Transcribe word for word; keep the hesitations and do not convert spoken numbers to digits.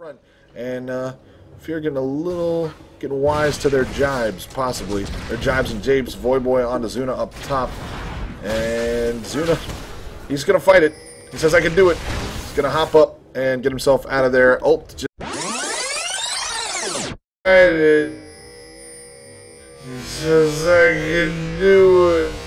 front. And uh, Fear getting a little, getting wise to their jibes, possibly. Their jibes and japes. Voyboy onto Zuna up top. And Zuna, he's going to fight it. He says, I can do it. He's going to hop up and get himself out of there. Oh, just... He says, I can do it.